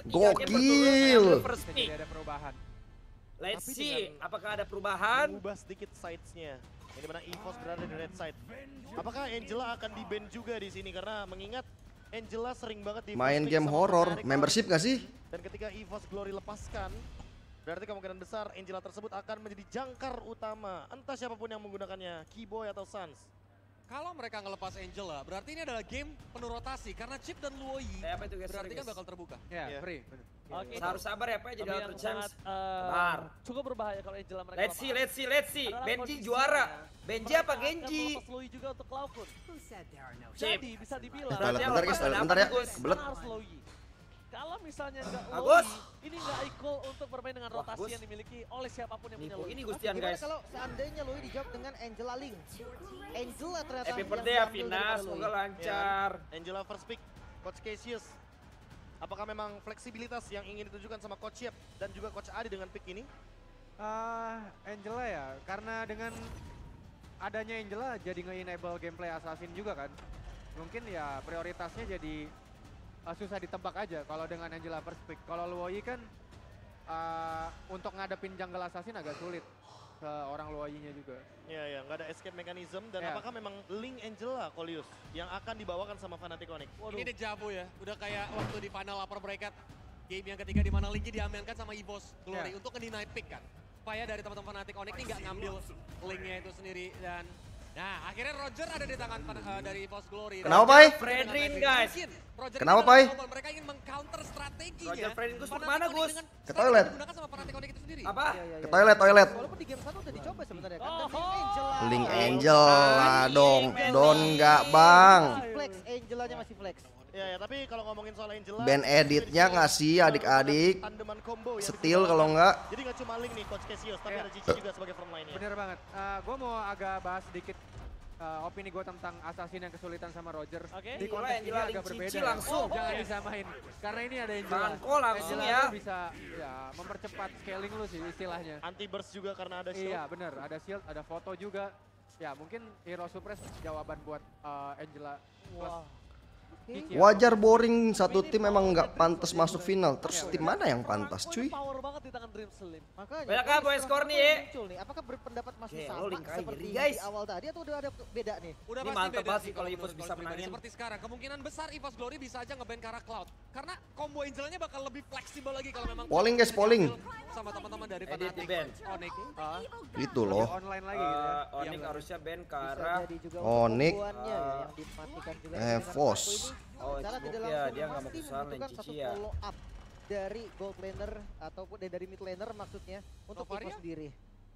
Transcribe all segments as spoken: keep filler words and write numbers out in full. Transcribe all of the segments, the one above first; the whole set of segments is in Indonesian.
tiga game berturut-turut first pick. Tidak ada perubahan. Let's Tapi see, dengan- apakah ada perubahan? Ubah sedikit sides-nya. Ini mana EVOS berada di red side. Apakah Angela akan di-ban juga di sini karena mengingat Angela sering banget di Main first pick game sama horror, Fnatic membership gak sih? Dan ketika EVOS Glory lepaskan, berarti kemungkinan besar Angela tersebut akan menjadi jangkar utama. Entah siapapun yang menggunakannya, Keyboy atau Sans. Kalau mereka ngelepas Angela, berarti ini adalah game penuh rotasi karena Chip dan Luoyi Eh, apa itu guys? berarti Sorry, kan guys. bakal terbuka. Ya, Iya. free. bener. Oke. Harus sabar ya Pak, jadi Tapi outer yang chance. sangat eh, Sabar. cukup berbahaya kalau Angela mereka Let's see, lepas. let's see, let's see. Adalah Benji kondisinya, juara. Benji apa mereka akan Genji? melepas Loi juga untuk Cloudcon. Chip. Jadi bisa dibilang Eh, toilet bentar guys, toilet bentar ya. Kebelet. harus Loi. Kalau misalnya nggak Bagus. Loi, ini nggak equal untuk bermain dengan rotasi Bagus. yang dimiliki oleh siapapun yang punya Nipu Loi. ini Gustian Gimana guys. kalau seandainya Loi dijawab dengan Angela Ling? Angela ternyata Happy yang birthday ya diambil Vina, daripada semoga Loi. lancar. Angela first pick, Coach Cassius. Apakah memang fleksibilitas yang ingin ditujukan sama Coach Yep dan juga Coach Adi dengan pick ini? Ah, Angela ya, karena dengan adanya Angela jadi nge-enable gameplay Assassin juga kan. Mungkin ya prioritasnya jadi uh, susah ditebak aja kalau dengan Angela first pick. Kalau Luoyi kan uh, untuk ngadepin jungle Assassin agak sulit ke orang Luoyi-nya juga. Ya ya, nggak ada escape mechanism dan Ya. apakah memang Link Angela Kolius yang akan dibawakan sama Fnatic Onyx? Ini dejavu ya, udah kayak waktu di final upper bracket game yang ketiga di mana Linky diamankan sama EVOS Glory Ya. untuk nge-deny pick kan. Supaya dari teman-teman Fnatic Onyx ini nggak ngambil linknya itu sendiri dan nah akhirnya Roger ada di tangan uh, dari EVOS Glory. Kenapa, Pai? Fredrin, guys. Mungkin Roger Kenapa, ini Pai? global, mereka ingin meng-counter strateginya. Roger Fredrin, Gus, Fnatic kemana, Onyx Gus? dengan Ke strategi toilet. yang digunakan sama Fnatic Onyx itu sendiri. Apa? Iya, iya, Ke iya. toilet, toilet. Walaupun di game satu udah dicoba sebenarnya kan. Oh, Dan Link Angela. Link Oh, Angel lah Anjing, dong. Benny. Don nggak bang. Masih flex, Angelanya masih flex. Ya ya, tapi kalau ngomongin soal Angela, Band editnya nggak sih adik-adik? tandeman combo yang Setil bisa kalau nggak. Jadi nggak cuma Link nih Coach Cassius, tapi Iya. ada Cici juga sebagai frontline-nya. Bener banget. Uh, gue mau agak bahas sedikit uh, opini gue tentang Assassin yang kesulitan sama Roger. Oke. Di Gila, konteks ini Angela agak Link berbeda. Cici ya. langsung. Jangan Oke. disamain. Karena ini ada Angela. Tanganku langsung Angela ya. tuh bisa ya mempercepat scaling lu sih istilahnya. Anti burst juga karena ada shield. Iya bener, ada shield, ada foto juga. Ya mungkin Hero Suppress jawaban buat uh, Angela plus Kiki ya. Wajar boring satu tim emang nggak pantas masuk final. Terus tim mana yang pantas cuy? Power banget di tangan Dream Slim. Makanya. Banyak terus apa ya setelah skor nih, itu ya? muncul nih, apakah berpendapat masih Oke, sama lo link aja, seperti guys. di awal tadi atau udah ada beda nih? Udah Ini pasti mantep beda banget sih sih kalau kalau EVOS menurut bisa Coach pribadi. menangin. Seperti sekarang, kemungkinan besar EVOS Glory bisa aja nge-ban ke arah Cloud. Karena combo Angelanya bakal lebih fleksibel lagi kalau memang Polling, guys, polling. sama teman-teman dari Edit Fnatic di ban. Onyx. Ah, Itu lebih loh. online lagi gitu ya. Eh, Onyx harusnya ban ke Bisa arah jadi juga Onyx. komboannya ya, yang dimatikan juga Eh, dengan Fos. Paco ini. Oh, Secara Xbox tidak ya, langsung dia nggak mau pasti kesalahan membutuhkan Cici satu ya. follow up dari gold laner ataupun dari, dari mid laner maksudnya untuk Novaria? Evo sendiri.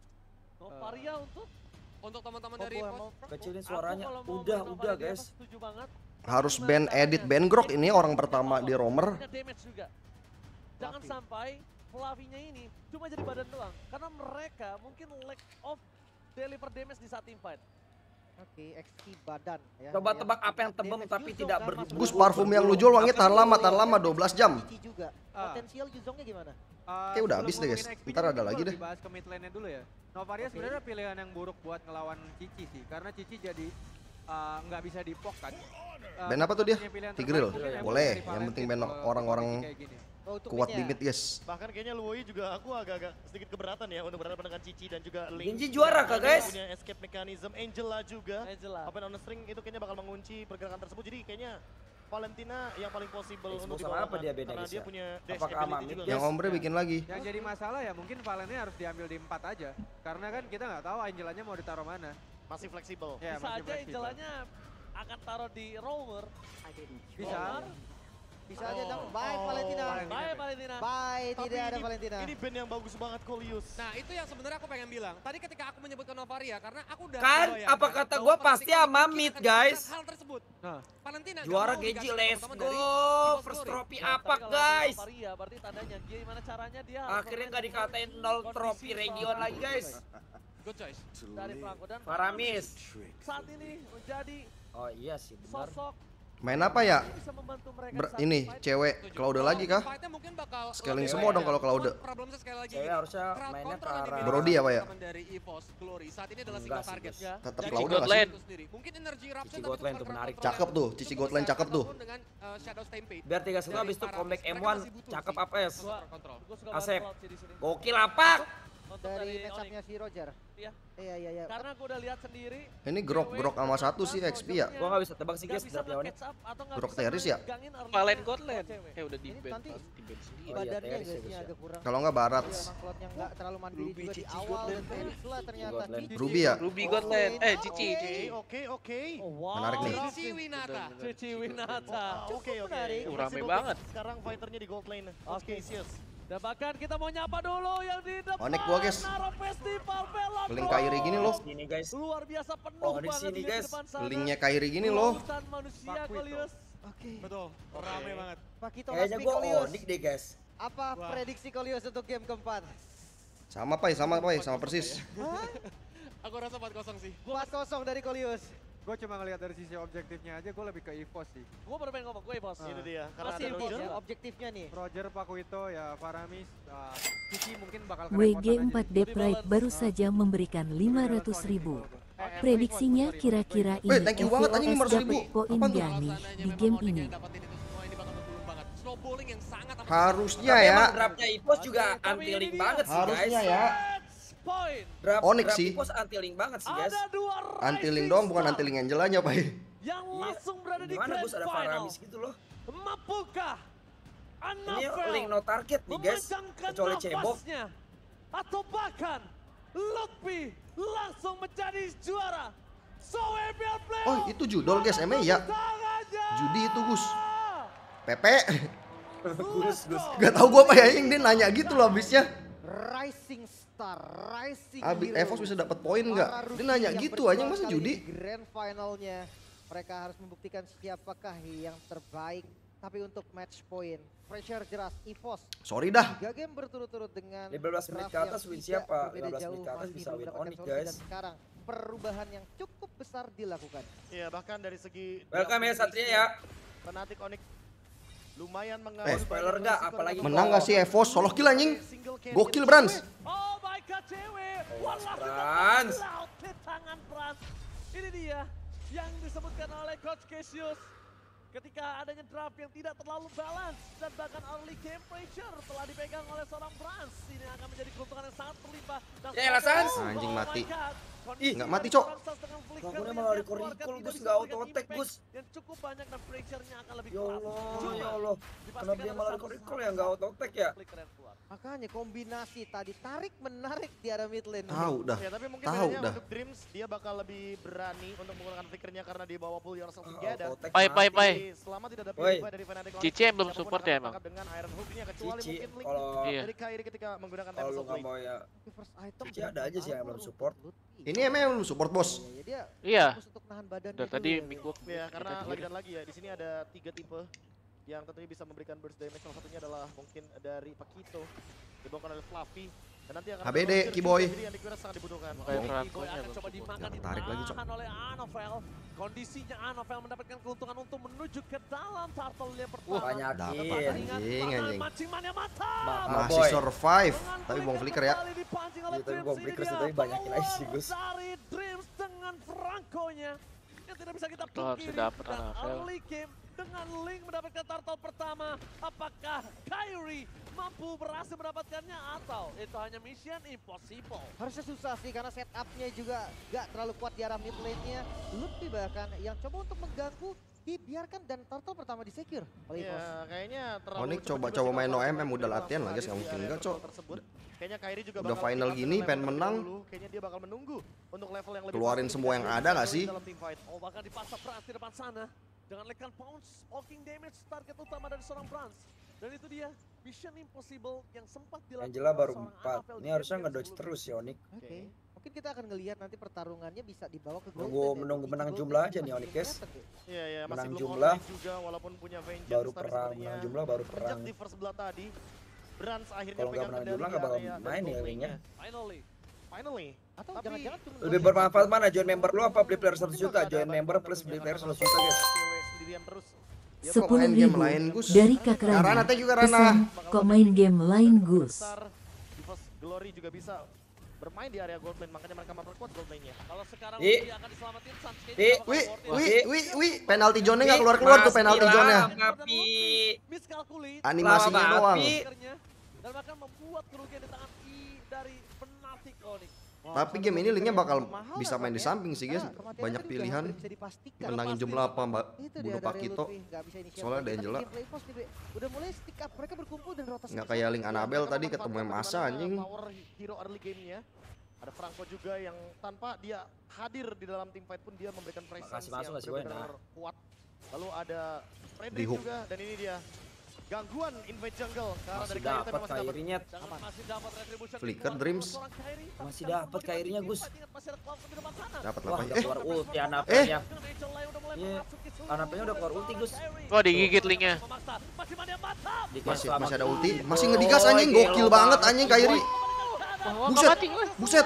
Novaria untuk Untuk teman-teman Oppo dari yang EVOS. mau kecilin aku suaranya. kalau mau Udah, main udah Novaria di guys. atas setuju banget. Harus Gimana ban caranya? edit Ben Grok ini orang pertama di romer. Punya damage juga. Jangan Fluffy. sampai Flavinya ini cuma jadi badan doang. Karena mereka mungkin lack of deliver damage di saat team fight. Oke, X P badan ya. Coba yang tebak apa yang damage tebem tapi Yuzong tidak kan berhubung. masuk Gus dulu. parfum yang lu jual wangi tahan lama, tahan lama dua belas jam. Cici juga. Ah. Potensial Yuzongnya gimana? Uh, Oke, udah sebelum habis deh, guys. ngomongin X P Ntar nya, ada mungkin lagi gua deh. lebih bahas ke mid lane-nya dulu ya. Novaria Oke. sebenarnya pilihan yang buruk buat ngelawan Cici sih, karena Cici jadi uh, nggak bisa dipok kan. Uh, Band apa tuh dia? satu-satunya pilihan Tigril? terbaik mungkin Boleh, dari yang Valentine penting band ke orang-orang kondisi kayak gini. Oh, untuk kuat di mid-nya. mid guys. Bahkan kayaknya Luoyi juga aku agak-agak sedikit keberatan ya untuk berhadapan dengan Cici dan juga Link. Genji juara kah, guys? Punya escape mechanism, Angela juga. Angela. Open on the string itu kayaknya bakal mengunci pergerakan tersebut. Jadi kayaknya Valentina yang paling possible Xbox untuk sama dibawakan. apa dia beda, Karena guys, dia ya? punya dash Apakah ability Amami? juga. Yang guys. Ombre bikin lagi. Yang jadi masalah ya mungkin Valennya harus diambil di empat aja, karena kan kita nggak tahu Angelanya mau ditaruh mana. Masih fleksibel. Ya, Bisa masih aja fleksibel. Angelanya akan taruh di rover. Bisa. Bisa aja dong. Oh. Bye Oh, Valentina. Valentina. Bye Valentina. Bye, Tapi tidak ada ini- Valentina. Ini band yang bagus banget Kolius. Nah itu yang sebenarnya aku pengen bilang. Tadi ketika aku menyebutkan Novaria karena aku udah Kan, membayangkan apa kata bahwa gua Fnatic pasti ini sama mungkin mid, akan guys. melakukan Hal tersebut. Nah, Valentina nggak Juara mau Genji, dikasih let's teman-teman go. dari EVOS First Glory. trophy Nah, apa tapi kalau guys? Novaria berarti tandanya gimana caranya dia harus Akhirnya bermain nggak dengan dikatain nol kondisi trofi region soal lagi guys. Good choice. dari Franco dan Faramis. saat ini menjadi Oh iya sih benar. sosok Main apa ya? yang bisa membantu mereka Ber- di saat ini fight. cewek Setuju. kalau udah Kalau lagi kah? fightnya mungkin bakal bakal Scaling lebih semua baik dong ya. kalau Cloud. Cuman problemnya sekali lagi. Cewek harusnya crowd mainnya control ke yang arah dimiliki Brody ya, Pak, ya? teman dari EVOS Glory saat ini adalah Enggak single sih, target. Gus. Ya. Tetap Dari Cloud Cici nggak sih? itu sendiri. Mungkin energy eruption Cici tapi God Lane bukan tuh crowd menarik. control Cakep tuh, yang Cici cukup God Lane besar cakep tuh. ataupun dengan uh, Shadow Stampede. Biar tiga satu Dari habis itu para comeback Mereka M satu. masih butuh Cakep sih apa ya? crowd control. Gue suka Asep. banget Cloud sih di sini. Gokil apa? Untuk Dari Onyx. matchupnya si Roger. Iya. Iya iya iya. Karena gue udah lihat sendiri. Ini grok grok sama satu sih X P ya. Gua nggak bisa tebak sih guys Gak bisa drop ya Onyx. nge-catch up atau nggak Grok bisa Teris ya? megangin early Valen nya Gotland. cewek. Eh udah di Ini ban, nanti di ban sendiri. Oh iya, Badannya Teris guys ya, ini Gus, ya. agak kurang. Kalau nggak Barat. Iya, emang Cloudnya nggak terlalu mandiri Ruby, juga di Cici, awal Gotland. dan Teris lah ternyata. Gotland. Cici. Ruby ya? Ruby Gotland. Eh Cici. Oke. Oke, oke. Oh, wow. Menarik nih. Cici Winata. Cici Winata. Ah, Oke, oke. menarik. Uh, Masih rame belum banget. fix Sekarang fighternya di gold lane. Oke. Cassius. Dan bahkan kita mau nyapa dulu yang di depan. Onyx gua, guys. Naro Festival Velodrome. Link Kairi gini loh. Sini guys. Luar biasa penuh Oh, di banget sini, dia di guys. depan sana. Linknya Kairi gini loh. Lautan manusia Paku itu. Kolius. Oke. Betul, rame banget. Pakito Kayaknya Lasmi gua Kolius. Onyx deh guys. Apa prediksi Kolius untuk game keempat? Sama Pai, sama Pai, sama persis. Hah? Aku rasa empat kosong sih. empat kosong dari Kolius. Gue cuma ngelihat dari sisi objektifnya aja, gue lebih ke EVOS sih. Gue baru pengen ngomong, gue bos. Itu dia. Karena Masih ada bos Roger. Ya, objektifnya nih. Roger, Pakuito, ya Faramis, uh, Cici mungkin bakal W kerepotan G aja empat nih. D Pride baru saja memberikan lima ratus ribu. Eh, eh, Prediksinya sorry, kira-kira sorry. ini Weh, thank you banget, anjing, lima EVOS ratus ribu. dapat poin Apaan tuh? gak nih Kalau seandainya di memang game Onyx ini? yang dapetin itu semua, ini bakal bergulung banget. Snowballing yang sangat amat Harusnya Tapi ya. emang draftnya Ipos juga Tapi anti ini link dia. banget sih guys. Harusnya ya. Point. Draft, Onyx draft sih. Ipos anti link banget sih guys. Ada dua Anti link rising doang, bukan star anti link Angelanya, Pai. yang langsung berada di Gimana grand Gus ada final. Faramis gitu loh. Mampukah Ini Anafel link no target nih guys. memanjangkan Kecuali cebok. nafasnya atau bahkan Lutfi langsung menjadi juara So W B L Playoff. Oh, itu judol guys, emang ya. Judi itu Gus. Pepe. Gus, Gus. Gak tau gua apa ya, yang dia nanya gitu loh abisnya. Rising Star, Rising Abis Hero. EVOS bisa dapat poin nggak? Para Dia rookie nanya yang gitu berjuang aja masa kali judi. ini di grand finalnya. Mereka harus membuktikan siapakah yang terbaik. Tapi untuk match point, pressure jelas EVOS. Sorry dah. Tiga game berturut-turut dengan lima belas menit draft ke atas yang win tidak siapa? berbeda lima belas jauh, menit ke atas masih bisa win mendapatkan Onyx solusi. guys. Dan sekarang perubahan yang cukup besar dilakukan. Iya, bahkan dari segi Welcome ya Satria ya. Fnatic Onyx lumayan Eh, mengalami spoiler nggak? Apalagi Menang gak sih EVOS? Solo kill anjing. Single carry Gokil yang Brans. Oh my god cewek. Awas, Walah Brans. laut di tangan Brans. Ini dia yang disebutkan oleh Coach Cassius. Ketika adanya draft yang tidak terlalu balance dan bahkan early game pressure telah dipegang oleh seorang Brans. Ini akan menjadi keuntungan yang sangat berlimpah. Dan Ya elah, Sans. Anjing Oh my mati. God. Ih, Kondisi nggak mati, dari Cok. Brans dengan flicker Lakunya yang malah dia recall keluarkan recall, tidak Gus, bisa nggak memberikan auto-attack, impact Gus. yang cukup banyak dan pressure-nya akan lebih Ya keras. Allah, Cuma ya Allah. dipastikan Kenapa dia ada malah satu recall recall saat ya nggak auto attack ya? flicker yang keluar. Makanya kombinasi tadi tarik menarik di arah mid lane. Tahu dah. Ya, tapi mungkin Tahu bedanya dah. untuk Dreams dia bakal lebih berani untuk menggunakan flickernya karena dia bawa pull yourself Ah, together. auto attack Pai, mati. pai, pai. Jadi, selama tidak ada Woi. purify dari Fnatic Onyx, Cici yang belum siapapun support akan ya emang? tertangkap dengan Iron Hook-nya kecuali Cici, mungkin Link kalau Iya. dari Kairi ketika menggunakan kalau lu Tempest of nggak Link. mau ya Tapi first item Cici ada aja sih yang belum support. Ini emang yang lu support bos. Iya, iya, dia Iya. fokus untuk nahan badannya Dari dulu tadi ya, minggu Ya, karena tadi. lagi dan lagi ya, di sini ada tiga tipe yang tentunya bisa memberikan burst damage. Salah satunya adalah mungkin dari Pakito, dibawakan oleh Fluffy. Dan nanti akan H B D, ada Roger Kiboy. juga, jadi yang dikira sangat dibutuhkan. Kayak Kiboy Franco-nya akan belum coba support. dimakan, Jangan tarik lagi, Cok. ditahan oleh Anovel. Kondisinya Anovel mendapatkan keuntungan untuk menuju ke dalam turtle yang pertama. banyakin. Anjing, anjing. Mancing yang mantap. Ma- Masih Boy. survive, Dengan tapi buang flicker flicker ya. kembali dipancing oleh Iya, tapi Dreams. buang Ini flicker dia sih, tapi banyakin aja sih, power Gus. dari Dreams dengan Franco-nya yang tidak bisa kita Itu harus pungkiri. dapet Dan Anovel. early game dengan Link mendapatkan turtle pertama. Apakah Kyrie mampu berhasil mendapatkannya atau itu hanya mission impossible? Harusnya susah sih karena setupnya juga gak terlalu kuat di arah mid lane-nya. Lebih bahkan yang coba untuk mengganggu dibiarkan dan turtle pertama di secure oleh EVOS. Ya, kayaknya terlalu Onyx cepat coba- juga coba sih main kalau O M M Fnatic udah langsung latihan lah, guys, hadir nggak di mungkin area enggak, Cok. turtle tersebut. Kayaknya Kyrie juga Udah bakal final keep up gini, dengan pengen level menang. dulu. Kayaknya dia bakal menunggu untuk level yang lebih Keluarin bagus semua yang ketika ada dia nggak join sih? dalam team fight. Oh bahkan dipaksa Brans di depan sana dengan lekan pounce, poking damage target utama dari seorang Brans. Dan itu dia mission impossible yang sempat dilakukan Angela baru oleh seorang empat. Anovel Ini di harusnya game ngedodge sebelumnya. terus ya Onyx. Oke. Mungkin kita akan ngelihat nanti pertarungannya bisa dibawa ke Nunggu- Golden ya. menunggu Di menang Golden jumlah masih aja nih, Onyx, guys. kelihatan deh. Iya, iya, masih Menang belum jumlah. online juga walaupun punya Vengeance. Baru tapi perang, sepertinya menang jumlah baru sejak perang. di first blood tadi, Brans akhirnya Kalau nggak pegang menang kendali jumlah di nggak bakal area dan main ya gold linknya. lane-nya. Finally. Finally. Atau Tapi jangan-jangan cuma Lebih bermanfaat mana? Join member lu apa beli player seratus juta? Join member plus beli player seratus juta guys. Cewek sendirian terus. sepuluh main game ribu lain, Gus? dari Kak Kak Rana, Rana. thank you, Kak Rana. Pesan, kok main game lain Gus? Besar, Evos Glory juga bisa bermain di area gold lane, makanya mereka memperkuat gold lane-nya. Kalau sekarang Di. Ulti akan diselamatin, Suns kayaknya Di. nggak bakal Wih, worth it. wih, wih, wih, penalti zone-nya nggak keluar-keluar tuh penalti zone-nya. Tapi Miskalkulit. Animasinya Lama doang. api. Dan bahkan membuat kerugian di tangan I dari Fnatic Onyx. Tapi game ini linknya bakal bisa main di samping sih guys. Banyak pilihan. Menangin jumlah apa mbak? Bunuh Pakito. Soalnya ada Angela. Udah mulai stick up, mereka berkumpul dan rotasi. Nggak kayak link Annabelle tadi ketemu Masa anjing. Power hero early game-nya. Ada Franco juga yang tanpa dia hadir di dalam tim fight pun dia memberikan presence Makasih, masuk yang nggak sih, benar-benar kuat. Lalu ada Fredrik Di hook. juga dan ini dia gangguan invade jungle karena masih dari Kairi dapat tapi masih dapat. Kairinya. Jangan masih dapat retribution. Flicker Keluar Dreams. seorang Kairi, tapi Masih sekarang dapat kemudian Kairinya, tim Gus. fight ingat masih ada Cloud di depan sana. Dapat Wah, lah. udah Eh, keluar ulti Eh. Annabelle-nya. Dengan Rachel Lai udah mulai Iya. memasuki seluruh Annabelle-nya udah keluar ulti, Gus. Kairi. Oh, digigit linknya. Memaksa. Masih mana yang mantap. Di Masih selama masih ada itu. ulti. Masih ngedigas anjing. Gokil banget anjing Kairi. Oh, nggak Buset. mati gue. Buset.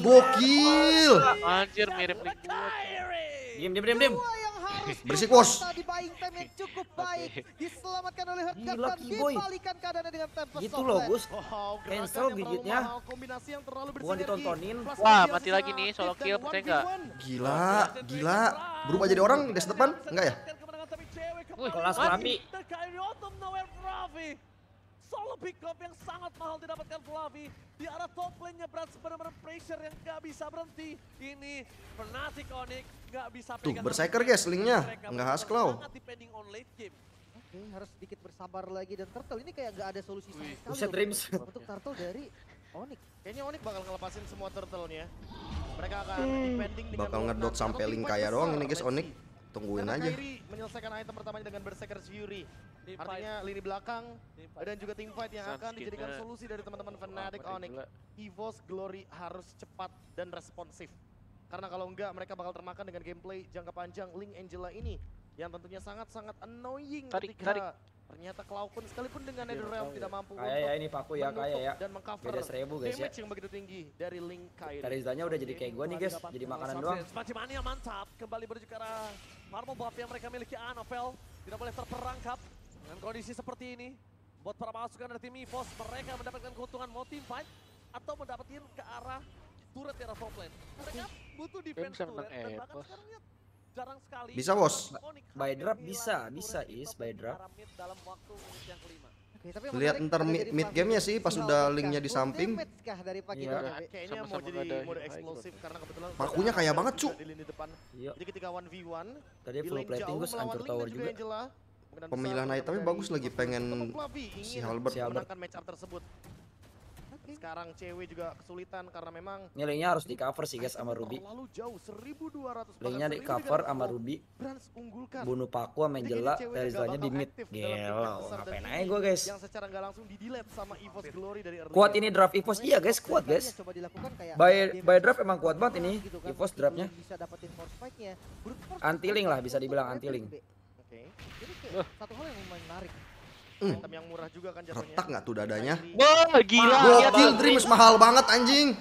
Gokil. Anjir, mirip link gue. Kairi. Diam, diam, diam, diam. Dua yang harus Berisik, bos. di buying time yang cukup baik. Diselamatkan oleh Herd Gila, dan Kiboy. dibalikan keadaannya dengan Tempest Gitu of loh, Land. Gus. Wow, Cancel gerakan yang terlalu gigitnya. mahal, kombinasi yang terlalu Bukan bersinergi. ditontonin. Plus Wah, Ardian mati sisa lagi nih, aktif solo dan kill, one percaya v nggak? one. Gila, gila. Berubah jadi orang di depan? Enggak ya? Wih, Kelas mati. Flavi. Dan Kairi Autumn nowhere Flavi. Solo pick up yang sangat mahal didapatkan Flavi. Di arah top lane-nya Brats benar-benar pressure yang gak bisa berhenti. Ini Fnatic Onyx gak bisa Tuh, pegang. berseker guys linknya. Mereka Nggak benar-benar haskell. sangat depending on late game. Oke, harus sedikit bersabar lagi dan Turtle ini kayak gak ada solusi sama sekali Buset, loh Dreams. untuk Turtle dari Onyx. Kayaknya Onyx bakal ngelepasin semua turtle-nya. Mereka akan depending dengan Bakal Lord ngedot Nugget sampai atau link teamfight kaya besar, doang ini guys let's Onyx. see. Tungguin Karena aja. Kairi menyelesaikan item pertamanya dengan Berserker's Fury. Team fight. Artinya lini belakang Team fight. dan juga tim fight yang Suns akan dijadikan kita- solusi dari teman-teman Fnatic Wah, Onyx. gila. Evos Glory harus cepat dan responsif. Karena kalau enggak mereka bakal termakan dengan gameplay jangka panjang Link Angela ini yang tentunya sangat-sangat annoying Tarik, ketika tarik. ternyata Cloudcon sekalipun dengan Netherrealm tidak mampu Kaya ya ini Paku ya, kaya menutup ya. dan mengcover Beda seribu guys ya. damage yang begitu tinggi dari Link Kairi. Karizanya udah jadi kayak gua nih guys, jadi makanan doang. Spacimania mantap, kembali menuju ke arah marble buff yang mereka miliki. Anovel tidak boleh terperangkap dengan kondisi seperti ini. Buat para pasukan dari tim Evos, mereka mendapatkan keuntungan mau team fight atau mendapatkan ke arah turret di arah top lane. Mereka butuh defense bisa turret menang dan bahkan Evos. sekarang lihat jarang sekali. Bisa, Bos. Onyx By hampir drop kehilangan bisa, turret bisa, di Is, top by lane drop. arah mid dalam waktu menit yang kelima. Oke, tapi yang Lihat menarik ntar ada mid, dari mid Flavi. gamenya sih pas Si udah Halbert linknya kah? di Full samping. damage kah dari Pak Iya. Gidon? Kayaknya mau Sama-sama jadi nggak ada mode high eksplosif karena kebetulan Pakunya kaya banget, juga Cuk. di lini depan. Iya. Jadi ketika one v one Tadi di full lane plating jauh Gus, melawan hancur Link tower dan juga. Angela, kemungkinan Pemilihan besar itemnya dari bagus lagi, Evos pengen untuk Flavi si ingin Halbert. Si Halbert. memenangkan match up tersebut. Sekarang cewek juga kesulitan karena memang Ini linknya harus di cover sih guys sama Ruby. terlalu jauh seribu dua ratus Linknya di cover sama Ruby. Brans unggulkan. Bunuh Paku sama Angela, Karizanya di mid. Gila, ngapain aja gua guys. Yang secara nggak langsung di delete sama Evos Glory dari early Kuat game. ini draft Evos, iya guys, kuat guys. Coba dilakukan kayak By damage by draft emang kuat banget ini. gitu kan, Evos masih draftnya. belum bisa dapetin force spike-nya. Brute force Anti link lah, bisa untuk dibilang Red anti link. B. Oke. Jadi kayak satu hal yang lumayan menarik. Hmm. Item yang murah juga kan jatuhnya. Retak nggak tuh dadanya? Wah, gila. Gokil lihat. Dreams mahal banget anjing.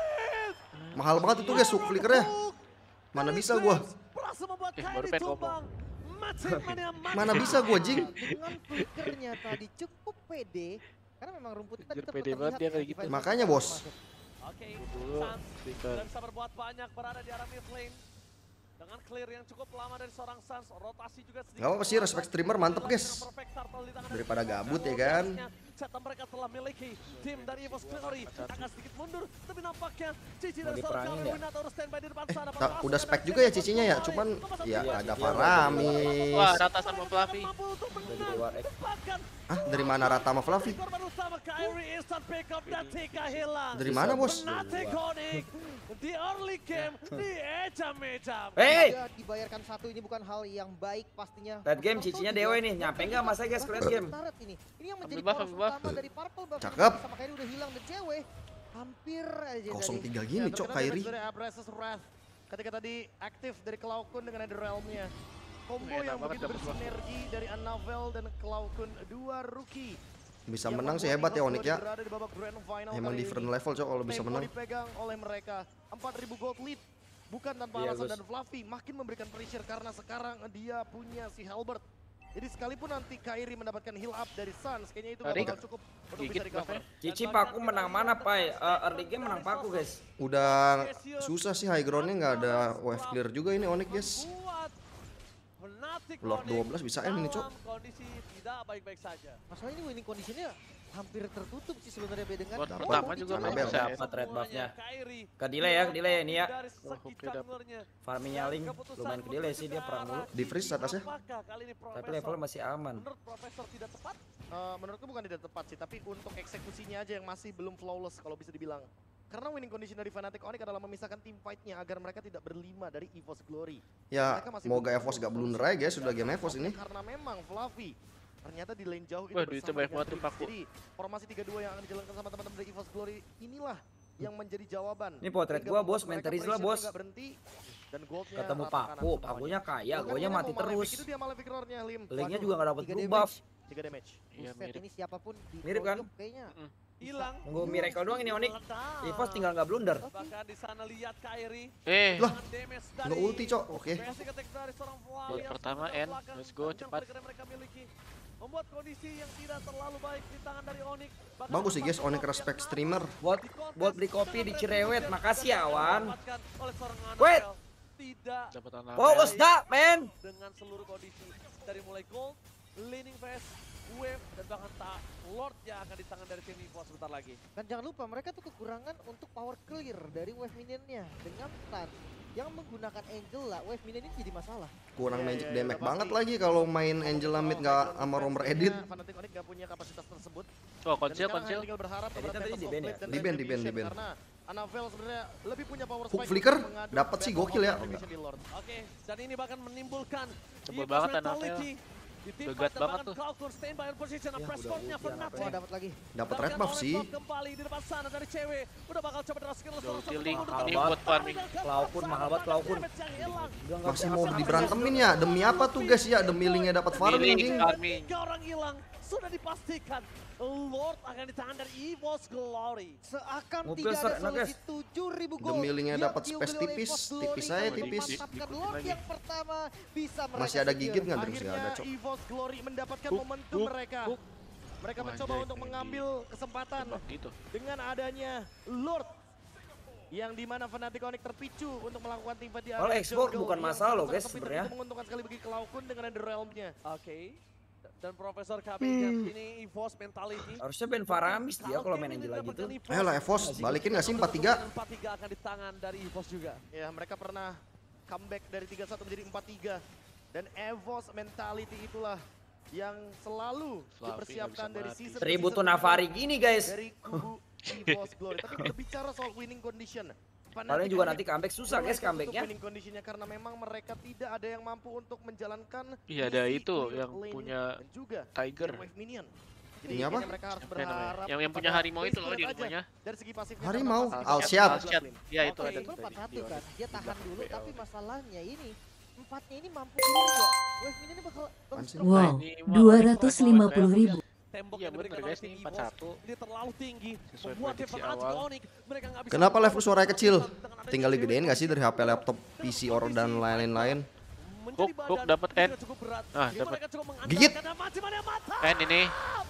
Mahal banget itu guys hook flickernya. Mana bisa gua? Berhasil membuat Eh, baru Kairi pengen ngomong. tumbang. Matchmania Mana bisa gua jing? Dengan flickernya tadi cukup pede karena memang rumputnya tadi Anjir, tetap pede terlihat banget dia ya, kayak gitu. defense Makanya, masuk. Bos. Oke, Dulu, Suns stiker. tidak bisa berbuat banyak berada di arah mid lane. Dengan clear yang cukup lama dari seorang Suns, rotasi juga sedikit. Gak apa-apa sih, respect streamer mantep, guys. Daripada gabut ya kan. Setan mereka telah miliki tim dari Evos Glory akan sedikit mundur, tapi nampaknya Cici Mau dari diperangin seorang nggak? Winator standby di depan sana. Tak, udah spek juga ya cicinya ya, cuman ya ada Paramis. Wah, rata sama Fluffy. Udah di luar X. Ah, dari mana Rata sama Fluffy? Korban utama Kairi instant pick up dan Tika hilang. Dari mana bos? Fnatic Onyx di early game di ecam-ecam. Hey, Dia dibayarkan satu ini bukan hal yang baik pastinya. late game Turtle cicinya juga Dewa ini, nyampe nggak masa guys ke late game? Turret ini. Ini yang menjadi Ambil buff, poros ambil buff. utama dari Purple buff. Cakep. Sama Kairi udah hilang dan cewek hampir aja Kosong tadi. tiga Ya, gini cok terkena Kairi. damage dari Abraxas Wrath. Ketika tadi aktif dari Cloudkun dengan Netherrealm-nya. Combo Enak yang banget begitu dapet buff. bersinergi dari Annabelle dan Cloudkun, dua rookie. Bisa yang menang sih membuat hebat ya Evos Onyx Glory ya. berada di babak grand final Emang kali different ini. level cok kalau bisa Tempo menang. dipegang oleh mereka. empat ribu gold lead. Bukan tanpa Iya, alasan Gus. dan Fluffy makin memberikan pressure karena sekarang dia punya si Halbert Jadi sekalipun nanti Kairi mendapatkan heal up dari Suns, kayaknya itu gak Tarik. bakal cukup untuk Gigit bisa recover. Cici Paku menang mana, Pai? Uh, early game menang Paku, guys. Udah susah sih high groundnya, nggak ada wave clear juga ini Onyx guys. Lord dua belas bisa end ini, Cok. Kondisi tidak baik-baik saja. Masalah ini winning conditionnya hampir tertutup sih sebenarnya B dengan Buat Dapat. pertama juga Anabel. nggak bisa ya. Dapat red buff-nya. Kairi Ke delay ya, ke delay ya ini ya. dari Wah, segi oke, dapat. junglernya. Farmingnya Ling lumayan ke delay sih, dia perang dulu. Di freeze atasnya. Apakah kali ini Tapi Profesor levelnya masih aman. menurut Profesor tidak tepat? Eh, menurutku bukan tidak tepat sih, tapi untuk eksekusinya aja yang masih belum flawless kalau bisa dibilang. Karena winning condition dari Fnatic Onyx adalah memisahkan tim fight-nya agar mereka tidak berlima dari EVOS Glory. Ya, Mereka masih moga belum EVOS tahu gak blunder kondisi aja guys, sudah game EVOS ini. Karena memang Fluffy ternyata di lane jauh itu Wah, bersama duitnya banyak dengan banget tuh, Trix. Paku. Jadi formasi tiga dua yang akan dijalankan sama teman-teman dari EVOS Glory inilah yang menjadi jawaban. Ini potret Hingga gua, membuat bos, mereka Menteris lah, pressure-nya bos. nggak berhenti dan goldnya Ketemu rata kanan Paku, sama Pakunya Onyx. kaya, Bahkan gonya ini mati mau Malefic, terus. Itu dia Malefic roar-nya, Lim. Linknya juga gak dapet tiga blue damage. buff. tiga damage. Iya, Buset, mirip. ini siapapun di Mirip kan? pojok kayaknya. Hilang. Nunggu miracle doang ini Onyx. Meledak. EVOS tinggal nggak blunder. Bahkan di sana lihat Kairi. Eh, Lah, Dengan damage nggak dari ulti, Cok. Oke. basic attack dari seorang Flavian Buat pertama, sementara N. belakang Let's go, dan cepat. jump mereka miliki. Membuat kondisi yang tidak terlalu baik di tangan dari Onyx. Bahkan Bagus sih guys, satu Onyx buff respect yang streamer. Buat di kontes buat beli kopi dengan di Red Cerewet, Vision makasih dan Awan. didapatkan oleh seorang Wait. Annabelle. Tidak dapat anak. What was that, man? dengan seluruh kondisi dari mulai gold, leaning phase, wave, dan bahkan tak Lord yang akan di tangan dari tim EVOS sebentar lagi. Dan jangan lupa mereka tuh kekurangan untuk power clear dari wave minionnya dengan Tan yang menggunakan Angela. Wave minion ini jadi masalah. Kurang Iya, magic iya, iya, damage udah banget pasti. lagi kalau main Angela mid nggak sama romer edit. Fnatic Onyx nggak punya kapasitas tersebut. Oh, Dan konsil, sekarang konsil. hanya tinggal berharap Edit kepada tadi Tempest di of ban ya? Blade dan Di ban, di ban, di Retribution, ban. Karena Annabelle sebenarnya lebih punya power Hook spike flicker, untuk mengadu dapat sih, Battle gokil of ya. Retribution di Lord. Oke, dan ini bahkan menimbulkan Sebel EVOS banget mentality di tim Begat fight dan banget bahkan tuh. Cloudcore stand by position. Ya, Press udah court-nya ulti Fnatic. Wah, dapat lagi. Dapat red Mendapatkan buff orange sih. buff kembali di depan sana dari cewek. Udah bakal coba dengan skill Udah ulti satu Link. mundur Ini ke buat depan. farming. Cloudkun, mahal banget Cloudkun. Damage yang hilang. Udah nggak Masih bisa mau apa-apa. diberantemin ya? Demi apa tuh guys ya? Demi linknya dapat farming Demi anjing. link. Farming. Tiga orang hilang. Sudah dipastikan Lord akan di tangan dari EVOS Glory. Seakan Mobil tidak ser- ada nah, guys. solusi tujuh ribu gol. Demi linknya yang dapat diunggul space oleh tipis, EVOS Glory tipis aja, dan tipis. memantapkan Dikit Lord lagi. yang pertama bisa mereka Masih ada secure. gigit nggak Dreams? Akhirnya Nggak ada, Cok. EVOS Glory mendapatkan Hook, momentum hook, mereka. hook. Mereka Oh, mencoba anjay, untuk ini. mengambil kesempatan Tembak gitu. dengan adanya Lord yang dimana Fnatic Onyx terpicu untuk melakukan tim fight di Kalau area export jungle bukan yang masalah loh, sangat guys, sempit, dan sebenarnya. itu menguntungkan sekali bagi Cloudkun dengan The Realm-nya. Oke. Dan Profesor K B ini EVOS mentality. Harusnya Ben Faramis dia kalau main Angela gitu. Ayolah EVOS, balikin nggak sih empat tiga? empat tiga akan di tangan dari EVOS juga. Ya, mereka pernah comeback dari tiga satu menjadi empat tiga. Dan EVOS mentality itulah yang selalu Fluffy dipersiapkan nggak bisa dari mati. season Seribu ke tuh season Navari gini guys. dari kubu EVOS Glory. Tapi berbicara soal winning condition, Paling Fnatic juga Onyx nanti comeback susah guys mulai tertutup comebacknya. winning conditionnya karena memang mereka tidak ada yang mampu untuk menjalankan Iya, ada misi itu clear yang lane punya dan juga Tiger. wave minion. Jadi Ini apa? kayaknya mereka harus Siapa namanya? berharap Yang yang punya kepada harimau itu loh base di turret aja. rumahnya. Dari segi pasifnya Harimau, karena Al pasif- Shad. Al Shad. Ya itu Oke, ada. Itu empat satu Di- kan, dia tahan di- dulu, di- tapi masalahnya ini empatnya ini mampu clear nggak? Wave minion ini bakal Apaan sih? bakal Wow, Ini mah dua Onyx ratus keren lima banget, puluh ya. ribu. Tembok Iya yang bener diberikan guys, oleh tim ini empat EVOS satu. ini terlalu tinggi. Sesuai Membuat prediksi Fnatic awal. Onyx mereka nggak bisa Kenapa melakukan level suaranya kecil? dengan adanya Tinggal cewek digedein nggak sih dari H P, laptop, P C, or dan lain-lain? menjadi Hook, hook badan dapat juga N. cukup berat. Ah, Jadi dapat. mereka cukup mengandalkan Gigit. dan Maciman yang mata. N ini.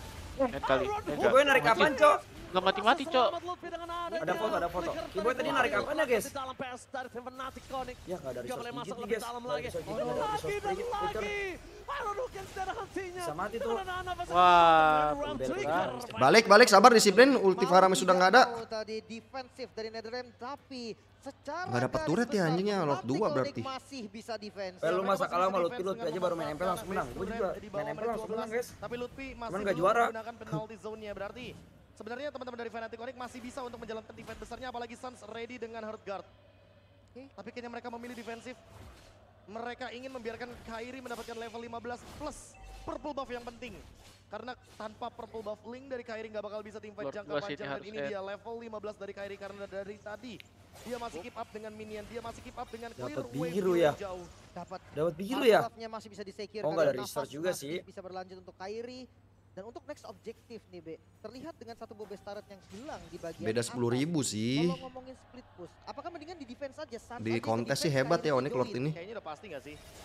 N kali. Eh, Kiboy enggak. narik Mati. kapan cok? Nggak mati-mati, Cok. Ada foto, ada foto. Kiboy tadi narik kapan ya guys? Di dalam P S dari tim Fnatic Onyx. Ya nggak dari Nggak sos boleh gigit masuk nih lebih guys. dalam Nggak lagi. dari sos gigit, Oh, nggak dari sos lagi dan gigit. Twitter. lagi. Iron Hook yang sudah hentinya. Bisa mati tuh. Karena nafas Wah, yang round udah trigger. berat. Balik, balik, sabar, disiplin. Ulti Mau Faramis sudah nggak ada. mau tadi defensif dari Netherrealm, tapi secara Nggak dapat garis turret ya besar, anjingnya, Lord Fnatic dua Onyx berarti. masih bisa defense. Eh, lu Mereka masa masih kalah bisa sama Lutfi, defense Lutfi dengan aja baru main M P langsung memanfaatkan menang. Gue base juga turret di bawah main M P menit langsung dua belas. menang guys. Tapi Lutfi masih nggak belum juara. menggunakan penalty zone-nya. Berarti sebenarnya teman-teman dari Fnatic Onyx masih bisa untuk menjalankan defense besarnya, apalagi Suns ready dengan Heart Guard. Tapi kayaknya mereka memilih defensif. Mereka ingin membiarkan Kairi mendapatkan level lima belas plus purple buff yang penting. Karena tanpa purple buff Link dari Kairi nggak bakal bisa team fight Lord jangka dua sini panjang. Dan harus ini end. dia level lima belas dari Kairi karena dari tadi dia masih keep up dengan minion, dia masih keep up dengan clear Dapat wave biru yang ya. jauh. Dapat Dapat biru Heart ya? Buff-nya masih bisa disecure. Oh, nggak karena ada nafas restart juga masih sih. Bisa berlanjut untuk Kairi. Dan untuk next objektif nih Be, terlihat dengan satu Bobes turret yang hilang di bagian Beda sepuluh ribu atas. sih. Kalau ngomongin split push, apakah mendingan di defense aja? Suns Di aja kontes defense, sih hebat Kairi ya Onyx join. Lord ini. Kayaknya udah pasti nggak sih?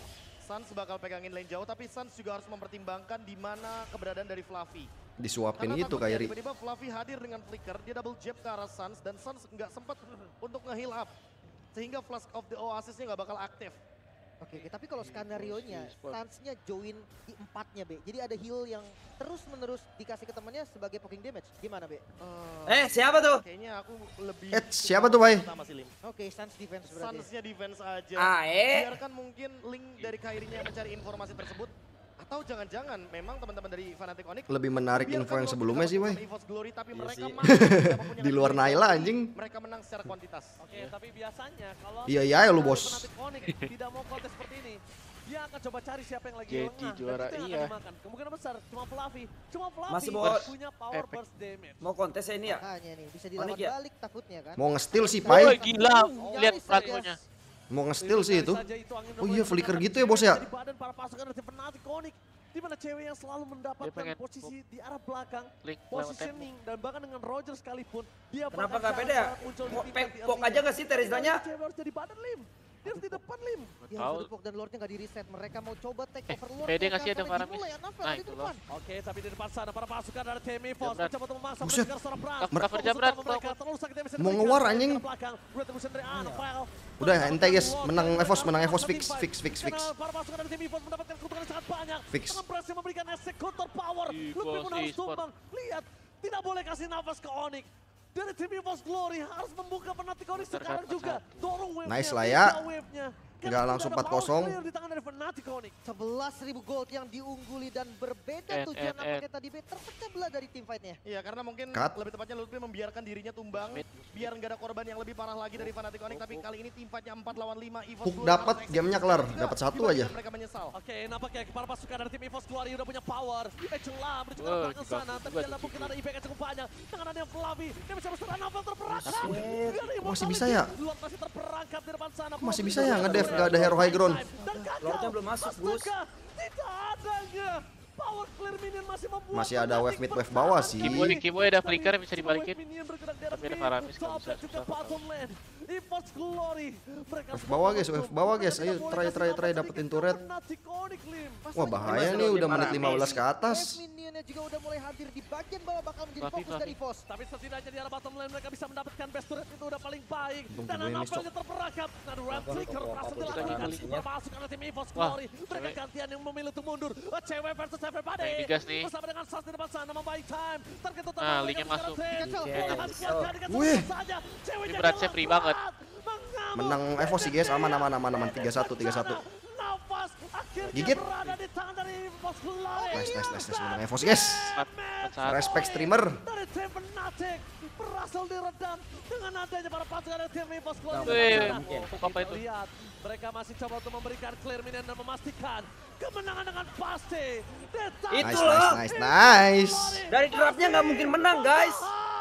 Suns bakal pegangin lane jauh, tapi Suns juga harus mempertimbangkan di mana keberadaan dari Fluffy. Disuapin Karena itu takutnya Kairi. tiba-tiba Fluffy hadir dengan flicker, dia double jab ke arah Suns dan Suns nggak sempat untuk nge-heal up. Sehingga Flask of the Oasis-nya nggak bakal aktif. Oke, oke, tapi kalau skenario-nya, Suns-nya join di empatnya, Be. Jadi ada heal yang terus-menerus dikasih ke temannya sebagai poking damage. Gimana, Be? Uh, Eh, siapa tuh? Kayaknya aku lebih... Eh, siapa tuh, Bay? Pertama sih, Lim. Oke, Suns defense berarti. Suns-nya defense aja. Ah, eh. Biarkan mungkin Link dari Kairinya yang mencari informasi tersebut. Atau jangan-jangan memang teman-teman dari Fnatic Onyx Lebih menarik info yang sebelumnya sih, Bay. Glory, tapi Iya mereka sih. mampu, siapapun yang Di luar akan Naila, menang, anjing. Mereka menang secara kuantitas. Oke, tapi biasanya kalau Iya, iya ya lu, bos. Fnatic Onyx tidak mau kontes seperti ini, dia akan coba cari siapa yang lagi Jadi lengah. Dan juara, itu yang iya. akan dimakan. Kemungkinan besar cuma Fluffy. Cuma Fluffy Masih yang mau- punya power Epic. burst damage. Mau kontes ya ini ya? Makanya nih, bisa dilawan Onyx ya? balik takutnya kan. Mau nge-steal sih, Woi, Pai. gila. Oh, Lihat nyaris pelakunya. Mau nge-steal sih itu. Saja itu angin Oh mulai iya, flicker bergerak gitu ya, bos ya? di badan para pasukan dari Fnatic Onyx. Di mana cewek yang selalu mendapatkan pengen- posisi di arah belakang, Link lewat positioning, dan bahkan dengan Roger sekalipun, dia Kenapa bahkan nggak saat- pede ya? saat muncul di Kok tim pe- fight di pok early aja game. nggak sih Terizanya? Cewek harus jadi badan, Lim. Dia harus di depan, Lim. Dia Tahu. harus depok dan Lordnya nggak di-reset. Mereka mau coba take Eh, over Lord. pede nggak sih mereka ada akan Faramis? dimulai, Anafel Nah, di itu depan. Oke, tapi di depan sana para pasukan dari tim Evos Jabrat. mencoba untuk memaksa Buset. mengejar seorang Bran. Cover Fokus Jabrat, utama mereka fokus. terlalu sakit damage Mau dari ngewar, mereka. anjing. Ke belakang, retribution dari Anafel. Udah, ente guys, Lord menang dari Evos, menang belakang, Evos, tim fix, fight. fix, fix, fix. Karena para pasukan dari tim Evos mendapatkan keuntungan yang sangat banyak. Fix. Dengan Bran yang memberikan eksekutor power. Evos Lebih pun harus e-sport. tumbang. Lihat, tidak boleh kasih nafas ke Onyx. Dari tim Evos Glory harus membuka Fnatic Onyx sekarang juga. Dorong wave-nya, Nice lah ya. tiga wave-nya. Nggak Karena langsung sudah ada empat kosong. power clear di tangan dari Fnatic Onyx. sebelas ribu gold yang diungguli dan berbeda Eh, tujuan eh, nampaknya tadi, Be. Terpecah belah dari tim fight-nya. Iya, karena mungkin Cut. lebih tepatnya Lutfi membiarkan dirinya tumbang Mid. biar nggak ada korban yang lebih parah lagi dari Fnatic Onyx, tapi kali ini tim fight-nya empat lawan lima. Evos Hook Glory dapat, harus gamenya kelar. Dapat satu dibandingkan aja. Mereka menyesal. Oke, nampaknya para pasukan dari tim Evos Glory udah punya power. Ecela menuju ke Wow, belakang juga- sana, tapi juga dalam mungkin tujuh. ada impact yang cukup banyak. Tangan yang Flavi, dia bisa berserah Navel terperangkap. Buset. Dari Masih Immortality, bisa ya? Lord masih terperangkap di depan sana. Masih Flavi bisa ya juga ngedev, bergerak. nggak ada hero high ground. Dan gagal. Lordnya belum masuk, Gus. Astaga, tidak adanya. Power clear minion masih membuat Masih ada Fnatic wave mid, wave bertahan bawah di sih. Kiboy, mid. Kiboy ada Tapi flicker bisa semua dibalikin. wave minion bergerak di atas Tapi ada mid, Faramis, nggak top bisa- dan juga bisa bottom lane. Evos Glory. Mereka Wave semua bawah, guys, membantu. wave bawah, guys. Mereka Ayo, tidak boleh try, kasih try, try, nafas dapetin sedikit turret. ke Fnatic Onyx, Lim. Wah, bahaya nih udah menit lima belas ke atas. Wave minionnya juga udah mulai hadir di bagian bawah, bakal menjadi Fluffy, fokus dari Fluffy. Evos. Tapi setidaknya di arah bottom lane mereka bisa mendapatkan best turret itu udah paling baik. Untung Dan gue ini, Anavelnya terperangkap. Dan Ram Apa, Flicker apa, berhasil apa, dilakukan. apa, Pasukan dari tim Evos Wah, Glory. Mereka cewek. gantian yang memilih untuk mundur. Cewek versus everybody. Pengen digas nih. Bersama dengan Sas di depan sana membaik time. Target utama Nah, mereka linknya sekarang masuk. Zen. Dikacau. Menghabiskan dengan Wih. satu saja. Cewek Ini berat, jadi saya free berat. banget. Mengamuk. Menang Evos sih guys, aman aman aman aman tiga satu tiga satu. Nafas akhirnya Gigit. berada di tangan dari Evos Glory. Nice nice nice nice menang Evos guys. Empat, empat saat. Respect streamer. Dari tim Fnatic berhasil diredam dengan adanya para pasukan dari tim Evos Glory. Nggak Wih, Sana. mungkin. Hook apa itu? Lihat, mereka masih coba untuk memberikan clear minion dan memastikan kemenangan dengan pasti. Di Itu Nice loh. nice nice nice. Dari dropnya nggak mungkin menang, guys.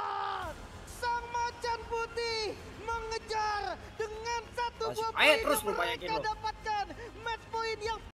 Sang macan putih mengejar dengan satu Masih buah aja poin terus yang lu banyakin mereka lu. dapatkan. Match point yang